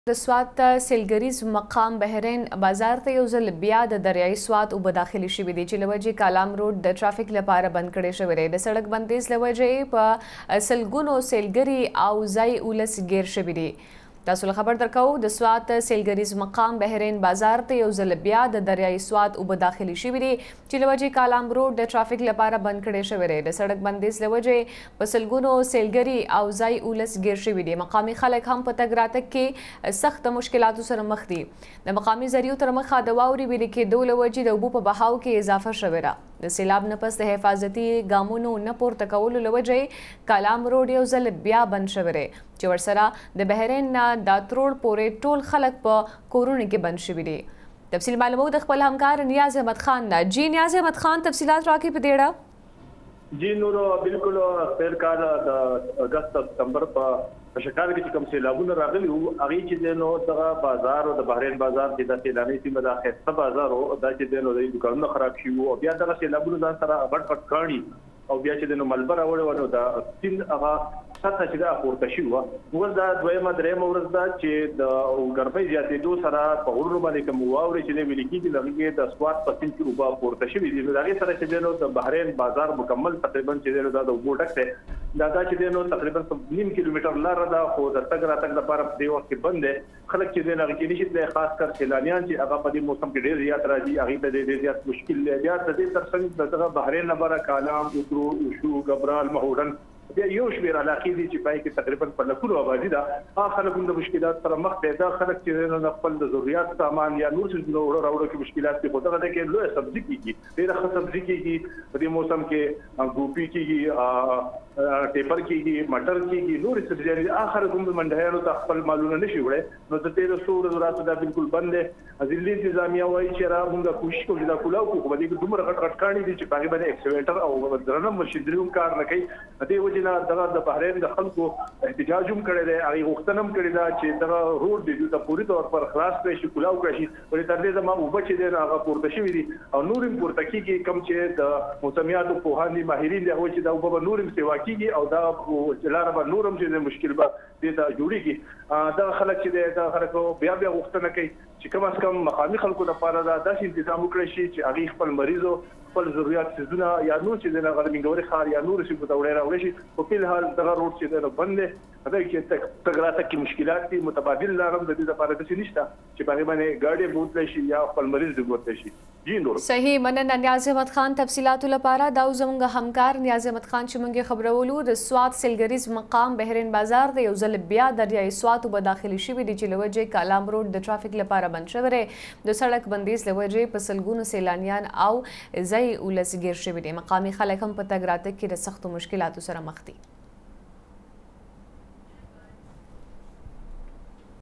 د سوات سیلګریز مقام بحرین بازار ته یو ځل بیا د دریای سوات اوبه داخلي شوي دي چې له وجې کالام روډ د ټرافیک لپاره بند کړی شوی دی. د سړک بندیز له وجې په سلګونو سیلګري او ځای اولس ګیر شوي دي. تاسو له خبر درکو د سوات سیلګریز مقام بحرین بازار ته یو ځل بیا د دریای سوات اوبه داخلي شوي دي چې له وجې کالام روډ د ټرافیک لپاره بند کړی شوی دی. د سړک بندیز له وجې په سلګونو سیلګري او ځای اولس ګیر شوي دي. مقامي خلک هم په تګ راتګ کې سخت مشکلاتو سره مخ دي. د مقامي ذریعو تر مخه د واورې ویلې کېدو له وجې د اوبو په بهاو کې اضافه شوې ده. د سیلاب نه پس د حفاظتي ګامونو نه پورته کولو له وجې کالام روډ یو ځل بیا بند شوی دی چې ورسره د بحرین نه داتروډ پورې ټول خلک په کورونو کې بند شوي دي. تفصیل معلومو د خپل همکار نیاز احمد خان نه. جی نیاز احمد خان تفصیلات راکړي په دې اړه. جی نورو بالکل تیر کال د اگست سپتمبر په شکار کې کوم سیلابونه راغلي وو هغه چې نو دغه بازار او د بحرین بازار چې د سیلاني سیمه د خسته بازار او د چې نو د دکانونو خراب شي او بیا دغه سیلابونه ځان سره غټ کاڼي او بیا چې نو ملبر اورو د سین هغه سطح چې دا پورته شي ول دا دویمه درېمه ورځ دا چې د ګرمۍ زیاتېدو سره په غرونو باندې کوم واورې چې ویل کېږي لږه د سوات په سین کې اوبه پورته شوي دي. هغه سره چې نو د بحرین بازار مکمل تقریبا چې دا د اوبو ډک دی دا چې نو تقریبا 9 کیلومتر لار ده خو د تګ راتګ لپاره په دې وخت کې بند دی. خلک چې نه کې نشي خاص کر سیلانیان چې هغه په دې موسم کې ډېر زیات راځي هغه ته ډېر زیات مشکل دی. بیا د دې ترڅنګ د بحرین لپاره کالام اوترو وشو غبرال مهورن بیا یو شمېر علاقې دي چې پای کې تقریبا په لکونو آبادي ده. هغه خلک د مشکلات سره مخ دي. دا خلک چې نه خپل د ضرورت سامان یا نور څه راوړو کې مشکلات دي. خو دا کې لوی سبزي کېږي ډېر ښه سبزي کېږي په دې موسم کې ګوپی کېږي ټیپر کېږي مټر کېږي نور څه دي. اخر کوم منډیانو ته خپل مالونه نشي وړي نو د تیر سور ضرورت دا بالکل بند دي. ځلې انتظامیه وایي چې را موږ کوشش کوو دا کولاو کو په دې کې دومره غټ کاڼي دي چې باندې ایکسکیویټر او درنه مشینري کار نه کوي. دې وجه د بحرین د خلکو احتجاج هم کړی دی هغه غوښتنه هم کړې ده چې دغه روډ دی د پوری تور پر خلاص کړي شي کولاو کړي شي ولې تر دې زموږ اوبه چې دی هغه پورته شوي دي او نور هم پورته کېږي کوم چې د موسمیاتو پوهان دي ماهرین دي هغوی چې دا اوبه به نور هم سیوا کېږي او دا لاره به نور هم چې مشکل به دې ته جوړېږي. دغه خلک چې دی دغه خلکو بیا غوښتنه کوي چې کم از کم مقامي خلکو لپاره دا داسې تنظیم وکړي شي چې هغوی خپل مریضو خپل ضرورت څیزونه یا نور چې د غرمینګوري ښار یا نور څه په توړې راوړي شي. په فل حال دغه روډ چې د بند دی دا کې تګ راتګ کې مشکلات دي. متبادل لارم د دې لپاره څه نشته چې په باندې ګاډي بوتل شي یا خپل مریض دی بوتل شي. جی نور صحیح مننه نیاز احمد خان تفصیلاتو لپاره. دا زموږ همکار نیاز احمد خان چې موږ خبرولو د سوات سیلګریز مقام بحرین بازار د یو ځل بیا دریای سوات اوبه داخلي شوي دي چې له وجې کالام روډ د ټرافیک لپاره بند شوی دی. د سړک بندیز له وجې په سلګونو سیلانیان او ځای اولس ګیر شوي دي. مقامي خلک هم په تګ راتګ کې د سختو مشکلاتو سره مخ دي.